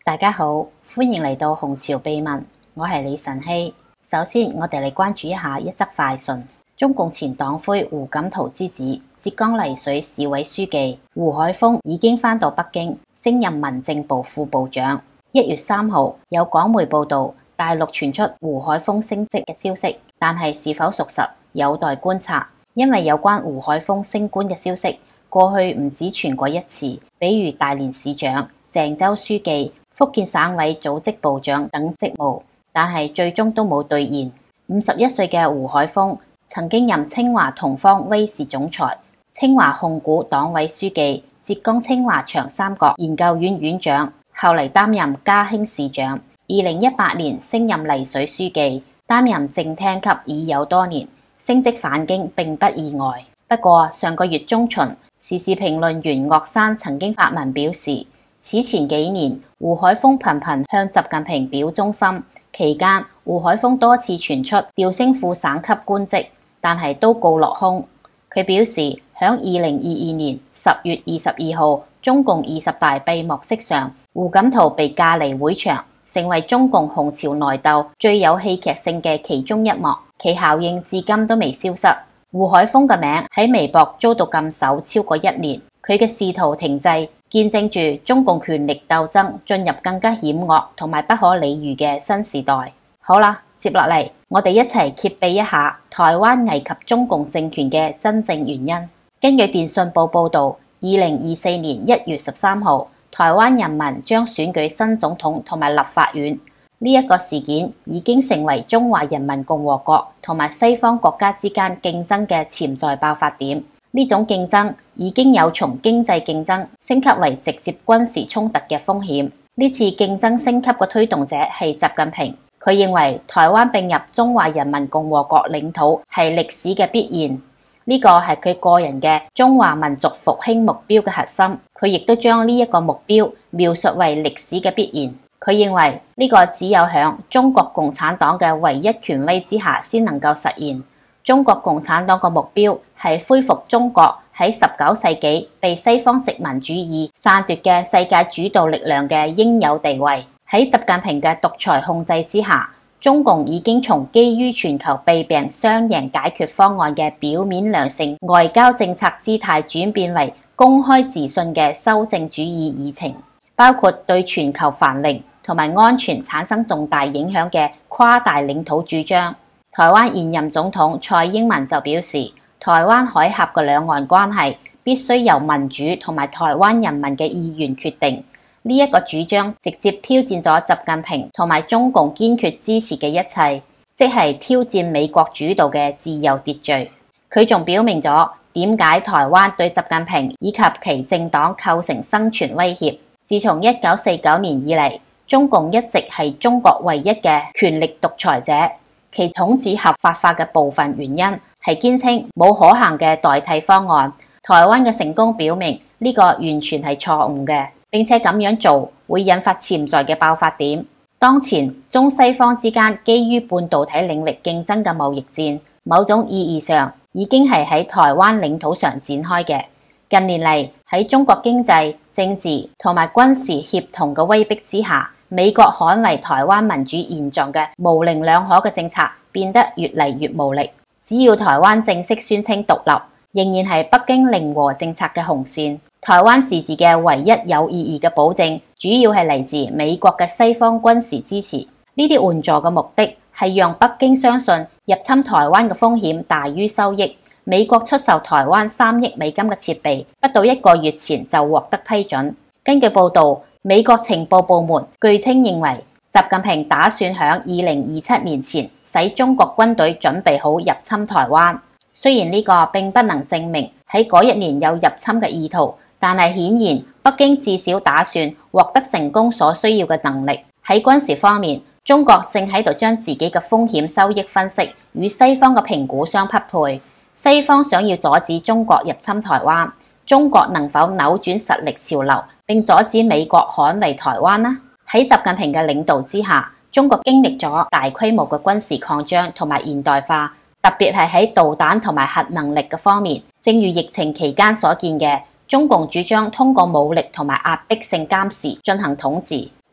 大家好，歡迎嚟到紅潮秘聞，我係李晨曦。首先，我哋嚟關注一下一則快訊。中共前黨魁胡錦濤之子、浙江麗水市委書記胡海峰已經返到北京，升任民政部副部長。1月3號，有港媒報道，大陸傳出胡海峰升職嘅消息，但係是否屬實，有待觀察。因為有關胡海峰升官嘅消息，過去唔止傳過一次，比如大連市長、鄭州書記、福建省委組織部長等職務，但係最終都冇兌現。51歲嘅胡海峰曾經任清華同方威視總裁、清華控股黨委書記、浙江清華長三角研究院院長，後嚟擔任嘉興市長。2018年升任麗水書記，擔任正廳級已有多年，升職返京並不意外。不過上個月中旬，時事評論員岳山曾經發文表示，此前幾年胡海峰頻頻向習近平表忠心，期間胡海峰多次傳出調升副省級官職，但係都告落空。佢表示，響2022年10月22號中共20大閉幕式上，胡錦濤被架離會場，成為中共紅潮內鬥最有戲劇性嘅其中一幕，其效應至今都未消失。胡海峰嘅名喺微博遭到禁搜超過1年，佢嘅仕途停滯，見證住中共權力鬥爭進入更加險惡同埋不可理喻嘅新時代。好啦，接落嚟我哋一齊揭秘一下台灣危及中共政權嘅真正原因。根據電訊報報道，2024年1月13號，台灣人民將選舉新總統同埋立法院。呢一個事件已經成為中華人民共和國同埋西方國家之間競爭嘅潛在爆發點。呢種競爭已經有從經濟競爭升級為直接軍事衝突嘅風險。呢次競爭升級嘅推動者係習近平，佢認為台灣併入中華人民共和國領土係歷史嘅必然。呢個係佢個人嘅中華民族復興目標嘅核心。佢亦都將呢一個目標描述為歷史嘅必然。佢認為呢個只有響中國共產黨嘅唯一權威之下先能夠實現。中國共產黨嘅目標係恢復中國喺19世紀被西方殖民主義篡奪嘅世界主導力量嘅應有地位。喺習近平嘅獨裁控制之下，中共已經從基於全球弊病雙贏解決方案嘅表面良性外交政策姿態轉變為公開自信嘅修正主義議程，包括對全球繁榮同埋安全產生重大影響嘅誇大領土主張。台灣現任總統蔡英文就表示，台灣海峽嘅兩岸關係必須由民主同埋台灣人民嘅意願決定。呢一個主張直接挑戰咗習近平同埋中共堅決支持嘅一切，即係挑戰美國主導嘅自由秩序。佢仲表明咗點解台灣對習近平以及其政黨構成生存威脅。自從1949年以嚟，中共一直係中國唯一嘅權力獨裁者，其統治合法化嘅部分原因係堅稱冇可行嘅代替方案。台灣嘅成功表明呢個完全係錯誤嘅，並且咁樣做會引發潛在嘅爆發點。當前中西方之間基於半導體領域競爭嘅貿易戰，某種意義上已經係喺台灣領土上展開嘅。近年嚟喺中國經濟、政治同埋軍事協同嘅威逼之下，美國捍衛台灣民主現狀嘅模棱兩可嘅政策變得越嚟越無力。只要台灣正式宣稱獨立，仍然係北京零和政策嘅紅線。台灣自治嘅唯一有意義嘅保證，主要係嚟自美國嘅西方軍事支持。呢啲援助嘅目的係讓北京相信入侵台灣嘅風險大於收益。美國出售台灣3億美金嘅設備，不到1個月前就獲得批准。根據報道，美國情報部門據稱認為，習近平打算喺2027年前使中國軍隊準備好入侵台灣。雖然呢個並不能證明喺嗰一年有入侵嘅意圖，但係顯然北京至少打算獲得成功所需要嘅能力。喺軍事方面，中國正喺度將自己嘅風險收益分析與西方嘅評估相匹配。西方想要阻止中國入侵台灣，中國能否扭轉實力潮流並阻止美國捍衛台灣呢？喺習近平嘅領導之下，中國經歷咗大規模嘅軍事擴張同埋現代化，特別係喺導彈同埋核能力嘅方面。正如疫情期間所見嘅，中共主張通過武力同埋壓迫性監視進行統治。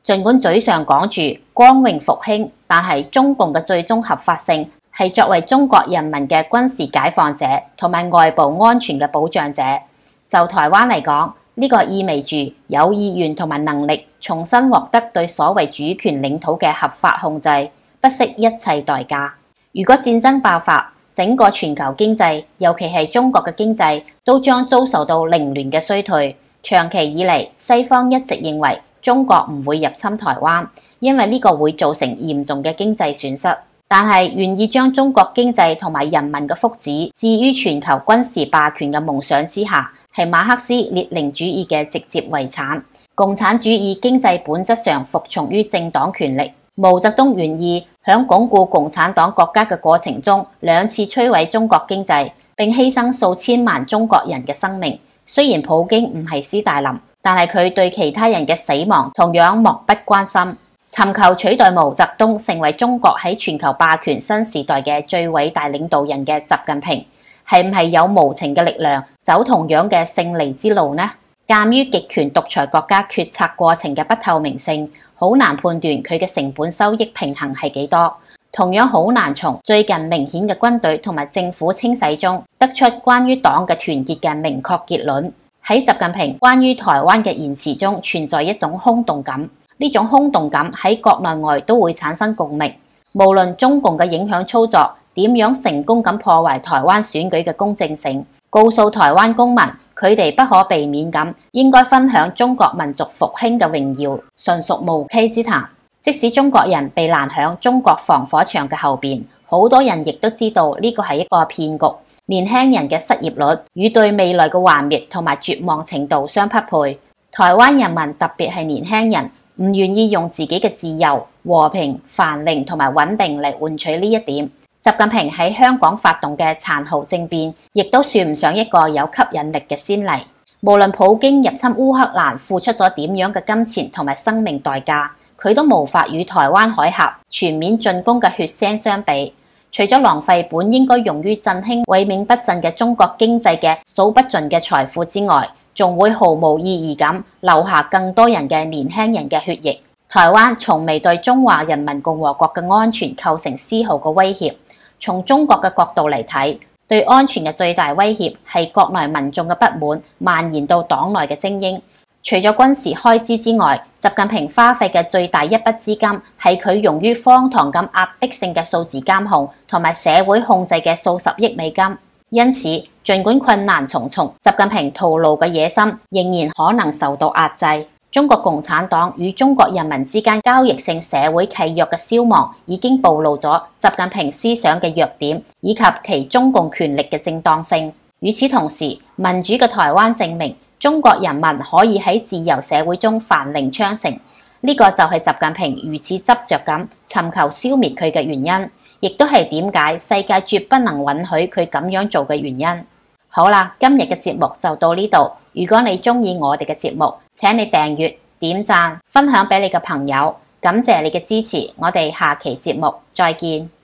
儘管嘴上講住光榮復興，但係中共嘅最終合法性係作為中國人民嘅軍事解放者同埋外部安全嘅保障者。就台灣嚟講，呢個意味住有意願同埋能力重新獲得對所謂主權領土嘅合法控制，不惜一切代價。如果戰爭爆發，整個全球經濟，尤其係中國嘅經濟，都將遭受到凌亂嘅衰退。長期以嚟，西方一直認為中國唔會入侵台灣，因為呢個會造成嚴重嘅經濟損失。但係願意將中國經濟同埋人民嘅福祉置於全球軍事霸權嘅夢想之下，係馬克思列寧主義嘅直接遺產。共產主義經濟本質上服從於政黨權力。毛澤東願意響鞏固共產黨國家嘅過程中兩次摧毀中國經濟，並犧牲數千萬中國人嘅生命。雖然普京唔係斯大林，但係佢對其他人嘅死亡同樣漠不關心。尋求取代毛澤東成為中國喺全球霸權新時代嘅最偉大領導人嘅習近平，係唔係有無情嘅力量走同樣嘅勝利之路呢？鑑於極權獨裁國家決策過程嘅不透明性，好難判斷佢嘅成本收益平衡係幾多。同樣好難從最近明顯嘅軍隊同埋政府清洗中得出關於黨嘅團結嘅明確結論。喺習近平關於台灣嘅言辭中存在一種空洞感，呢種空洞感喺國內外都會產生共鳴。無論中共嘅影響操作點樣成功咁破壞台灣選舉嘅公正性，告訴台灣公民佢哋不可避免咁應該分享中國民族復興嘅榮耀，純屬無稽之談。即使中國人被攔響中國防火牆嘅後邊，好多人亦都知道呢個係一個騙局。年輕人嘅失業率與對未來嘅幻滅同埋絕望程度相匹配。台灣人民特別係年輕人唔願意用自己嘅自由、和平、繁榮同埋穩定嚟換取呢一點。習近平喺香港發動嘅殘酷政變，亦都算唔上一個有吸引力嘅先例。無論普京入侵烏克蘭付出咗點樣嘅金錢同埋生命代價，佢都無法與台灣海峽全面進攻嘅血腥相比。除咗浪費本應該用於振興萎靡不振嘅中國經濟嘅數不盡嘅財富之外，仲會毫無意義咁留下更多人嘅年輕人嘅血液。台灣從未對中華人民共和國嘅安全構成絲毫嘅威脅。從中國嘅角度嚟睇，對安全嘅最大威脅係國內民眾嘅不滿蔓延到黨內嘅精英。除咗軍事開支之外，習近平花費嘅最大一筆資金係佢用於荒唐咁壓迫性嘅數字監控同埋社會控制嘅數十億美金。因此，儘管困難重重，習近平徒勞嘅野心仍然可能受到壓制。中國共產黨與中國人民之間交易性社會契約嘅消亡，已經暴露咗習近平思想嘅弱點，以及其中共權力嘅正當性。與此同時，民主嘅台灣證明中國人民可以喺自由社會中繁榮昌盛。呢個就係習近平如此執着咁尋求消滅佢嘅原因，亦都係點解世界絕不能允許佢咁樣做嘅原因。好啦，今日嘅節目就到呢度。如果你鍾意我哋嘅節目，請你訂閱、點讚、分享俾你嘅朋友。感謝你嘅支持，我哋下期節目再見。